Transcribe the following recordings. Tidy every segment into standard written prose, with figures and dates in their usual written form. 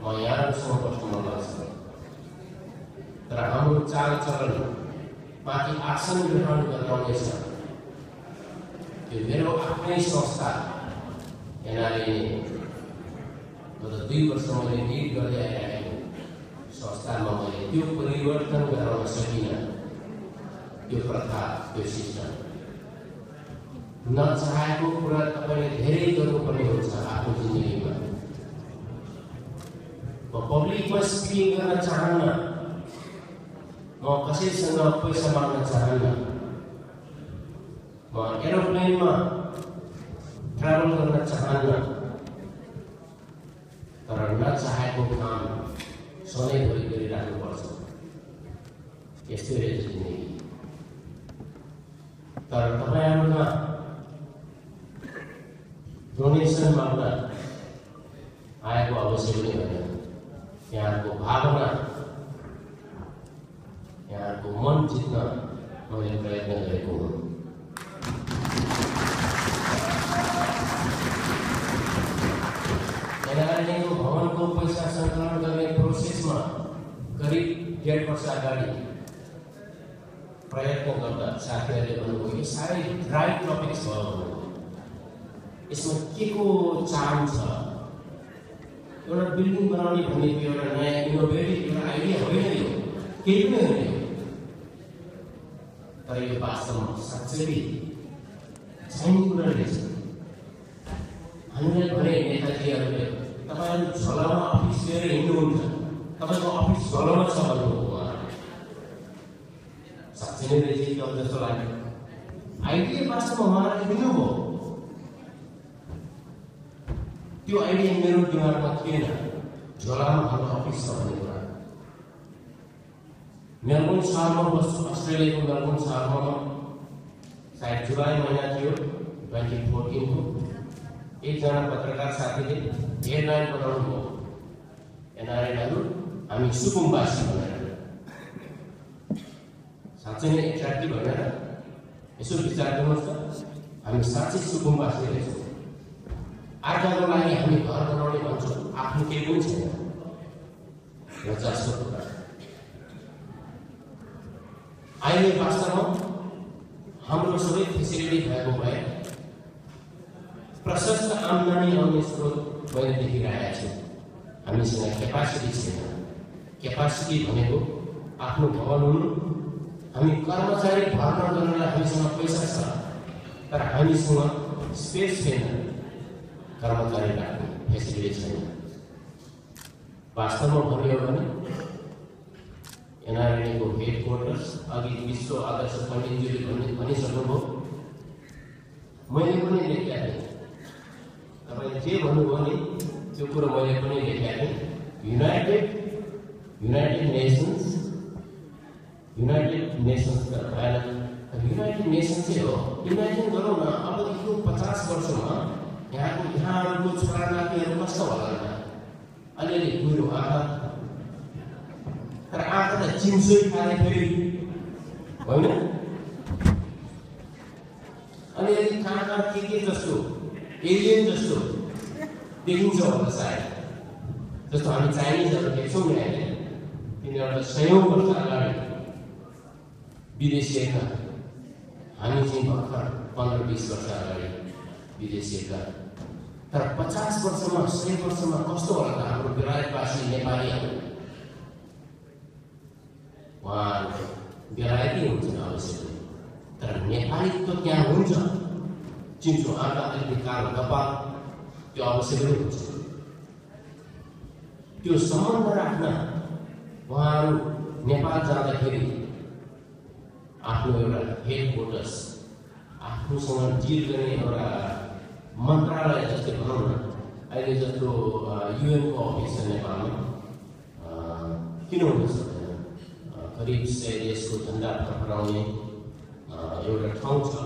म यहाँहरूसँग बस्नु मन लाग्छ। तर हाम्रो चालचलन माथि आसन ग्रहण गराउनेछ त्यो मेरो आफ्नै संस्था एनआरए गत 2 वर्ष मैले लिड गर्दै आइरहेको संस्थामा मैले त्यो परिवर्तन गराउन सकिनँ। त्यो प्रथा त्यो सिस्टम नचाहेको कुरा तपाईँले धेरै गर्नुपर्ने हुन्छ आफ्नो जिन्दगीमा। म पब्लिकमा स्पिकिङ गर्न चाहन्न, म कसैसँग पैसा माग्न चाहन्न, म एरोप्लेनमा ट्राभल गर्न चाहन्न। तर नचाहेको काम सधैँभरि गरिराख्नुपर्छ, यस्तै रहेछ जिन्दगी। तर तपाईँहरूमा डोनेसन माग्न आएको अवश्य पनि होइन। यहाँको भावना, यहाँको मन जित्न मैले प्रयत्न गरेको हुँ। एनआरएको भवनको पैसा सङ्कलन गर्ने प्रोसेसमा करिब 1.5 वर्ष अगाडि प्रयत्न गर्दा साथीहरूले भन्नुभयो यो साह्रै ड्राई टपिक्स भयो भन्नुभयो। यसमा के को चाम छ? एउटा बिल्डिङ बनाउने भनेको एउटा नयाँ इनोभेटिभ एउटा आइडिया होइन, यो केही पनि होइन। तर यो वास्तवमा साँच्चै चाहिने कुरा रहेछ। हामीलाई भने नेताजीहरूले तपाईँहरू झोलामा अफिस लिएर हिँड्नुहुन्छ, तपाईँको अफिस झोलामा छ भन्नुभयो। साँच्चै नै रहेछ जस्तो लाग्यो। आइडिया वास्तवमा उहाँहरूले दिनुभयो। त्यो आइडिया मेरो दिमागमा थिएन, झोलामा हाम्रो अफिस छ भन्ने कुरा। मेलबोर्न शहरमा बस्छु, अस्ट्रेलियाको मेलबोर्न शहरमा। सायद जुलाई महिना थियो 2014 को। एकजना पत्रकार साथीले हेडलाइन बनाउनु भयो, एनआरएनहरू हामी सुकुम्बासी भनेर। साँच्चै नै एट्र्याक्टिभ भनेर यसो विचार गर्नुहोस् त, हामी साँच्चै सुकुम्बासी रहेछौँ। अर्काको लागि हामी घर बनाउने भन्छौँ, आफ्नो केही पनि छैन। लज्जास्पद कुरा। अहिले वास्तवमा हाम्रो सबै फेसिलिटी भएको भए प्रशस्त आम्दानी आउने स्रोत मैले देखिरहेको छु। हामीसँग क्यापासिटी छैन। क्यापासिटी भनेको आफ्नो भवन हुनु। हामी कर्मचारी भर्ना गर्नलाई हामीसँग पैसा छ, तर हामीसँग स्पेस छैन, कर्मचारी राख्ने फेसिलिटी छैन। वास्तवमा भन्यो भने एनआरएनको हेड क्वार्टर्स अघि विश्व आदर्श पण्डितजीले भनिसक्नुभयो। मैले पनि लेखेका थिएँ, तपाईँले जे भन्नुभयो नि त्यो कुरो मैले पनि लेखेका थिएँ। युनाइटेड नेसन्स त भएन, युनाइटेड नेसन्स चाहिँ हो। इमेजिन गरौँ न, अबदेखिको 50 वर्षमा यहाँहरूको छोरा नातिहरू कस्तो होला त? अलिअलि कुरो आँखा, तर आँखा त चिन्सोइ खाने फेरि होइन। अलिअलि कहाँ के जस्तो एलियन जस्तो देखिन्छ होला सायद। जस्तो हामी चाइनिजहरू देख्छौँ नि अहिले, तिनीहरू त 100 वर्ष अगाडि विदेशिएका, हामी चाहिँ भर्खर 15-20 वर्ष अगाडि विदेशिएका। तर 50 वर्षमा 100 वर्षमा कस्तो होला त हाम्रो बेलायतवासी नेपालीहरू? उहाँहरू बेलायती हुन्छन् अवश्य, तर नेपालीत्व त्यहाँ हुन्छ। चिन्चो आँखा अलिकति कालो कपाल त्यो अवश्य पनि हुन्छ। त्यो सम्बन्ध राख्न उहाँहरू नेपाल जाँदाखेरि आफ्नो एउटा हेड क्वार्टर्स, आफूसँग डिल गर्ने एउटा मन्त्रालय जस्तै भनौँ न। अहिले जस्तो युएनको अफिस छ नेपालमा, किन हुन सक्दैन? करिब 100 देशको झन्डा फरफराउने एउटा ठाउँ छ,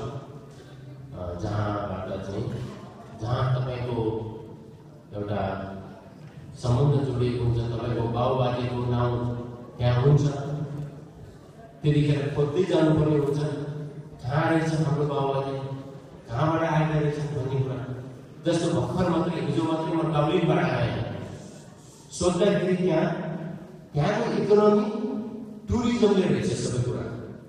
जहाँ तपाईँको एउटा सम्बन्ध जोडिएको हुन्छ। तपाईँको बाबुबाजेको नाउँ त्यहाँ हुन्छ, त्यतिखेर खोज्दै जानुपर्ने हुन्छ कहाँ रहेछ हाम्रो बाबुबाजे, कहाँबाट आएका रहेछन् भन्ने कुरा। जस्तो भर्खर मात्रै हिजो मात्रै म डब्लिनबाट आएँ, सोच्दाखेरि त्यहाँको इकोनोमी टुरिज्मले रहेछ सबै कुरा।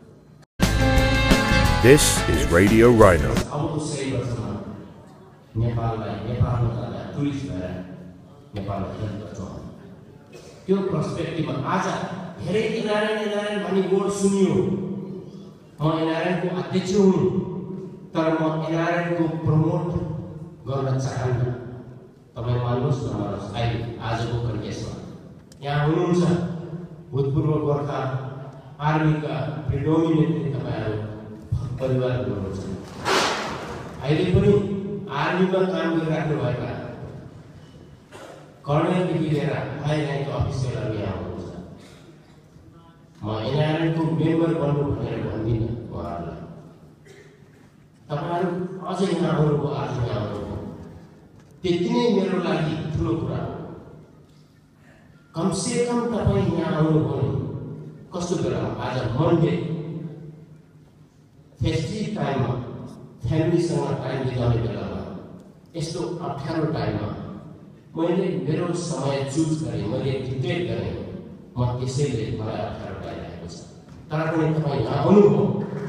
This is Radio Rhino. अब 100 वर्षमा नेपालमा जाँदा टुरिस्ट भएर नेपालमा हेल्प गर्छौँ। त्यो पर्सपेक्टिभमा आज धेरै एनआरएन भन्ने वर्ड सुनियो। म एनआरएनको अध्यक्ष हुँ, तर म एनआरएनको प्रमोट गर्न चाहन्न। तपाईँ मान्नुहोस् नमान्नुहोस्, अहिले आजको कन्टेक्स्टमा यहाँ हुनुहुन्छ भूतपूर्व गोर्खा आर्मीका प्रिडोमिनेन्टली तपाईँहरू परिवार हुनुहुन्छ। अहिले पनि आर्मीमा काम गरिराख्नुभएका कर्णेलदेखि लिएर हाई ऱ्याङ्क अफिसरहरू यहाँ हुनुहुन्छ। म एनआरएनको मेम्बर बन्नु भनेर भन्दिनँ उहाँहरूलाई। तपाईँहरू अझै यहाँ आउनुभयो, आज यहाँ आउनुभयो, त्यति नै मेरो लागि ठुलो कुरा हो। कमसे कम तपाईँ यहाँ आउनुभयो भने कस्तो बेलामा आज मन्डे फेस्टिभ टाइममा फ्यामिलीसँग टाइम बिताउने बेलामा यस्तो अप्ठ्यारो टाइममा मैले मेरो समय चुज गरेँ, मैले डिक्टेट गरेँ। म त्यसैले मलाई अप्ठ्यारो पाइरहेको छ, तर पनि तपाईँ यहाँ आउनुभयो।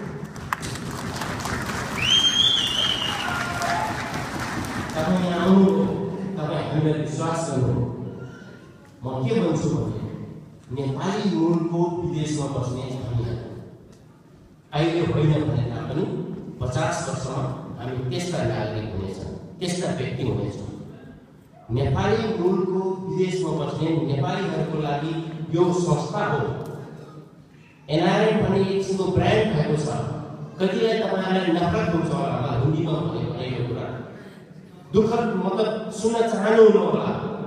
तपाईँ यहाँ आउनुभयो, तपाईँ हामीलाई विश्वास गर्नुभयो। म के भन्छु भने नेपाली मूलको विदेशमा बस्ने हामीहरू अहिले होइन भने तापनि 50 वर्षमा हामी त्यस्ता नागरिक हुनेछौँ, त्यस्ता व्यक्ति हुनेछौँ। नेपाली मूलको विदेशमा बस्ने नेपालीहरूको लागि यो संस्था हो। एनआरएन भन्ने एक किसिमको ब्रान्ड भएको छ। कतिलाई तपाईँहरूलाई नफरत हुन्छ होला हिन्दीमा भनेको यो कुरा, दुःखद मतलब सुन्न चाहनुहुन्न होला,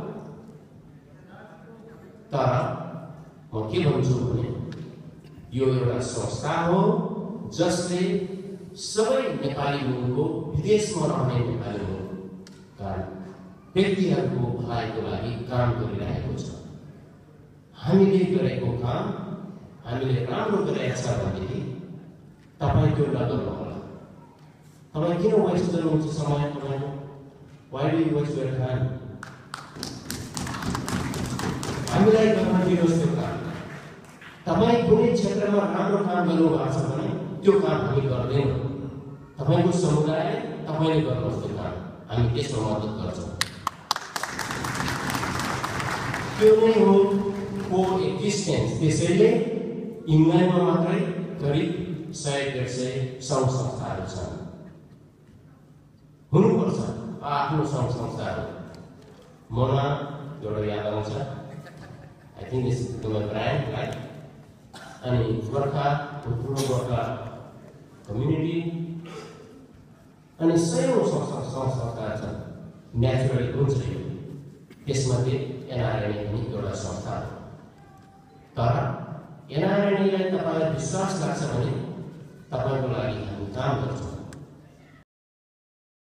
तर म के भन्छु भने यो एउटा संस्था हो जसले सबै नेपाली मूलको विदेशमा रहने नेपाली मूलका व्यक्तिहरूको भलाइको लागि काम गरिरहेको छ। हामीले गरेको काम हामीले राम्रो गरेको छ भनेदेखि तपाईँ त्यो नगर्नुहोला। तपाईँ किन वेस्ट गर्नुहुन्छ समय तपाईँको? Why do you waste your time? हामीलाई गर्न दिनुहोस् त्यो काम। तपाईँ कुनै क्षेत्रमा राम्रो काम गर्नुभएको छ भने त्यो काम हामी गर्दैनौँ। तपाईँको समुदाय तपाईँले गर्नुहोस् त्यो काम, हामी त्यसमा मद्दत गर्छौँ। त्यो नै हो को एक्जिस्टेन्स। त्यसैले इङ्ल्यान्डमा मात्रै करिब 100-150 सङ्घ संस्थाहरू छन्। हुनुपर्छ आफ्नो सङ्घ संस्थाहरू। मलाई एउटा याद आउँछ, I think this is the brand right. अनि गोर्खा भूतपूर्व गोर्खा कम्युनिटी अनि सयौँ संस्थाहरू छन्। नेचुरली हुन्छ यो, त्यसमध्ये एनआरएन पनि एउटा संस्था हो। तर एनआरएनलाई तपाईँलाई विश्वास लाग्छ भने तपाईँको लागि हामी काम गर्छौँ।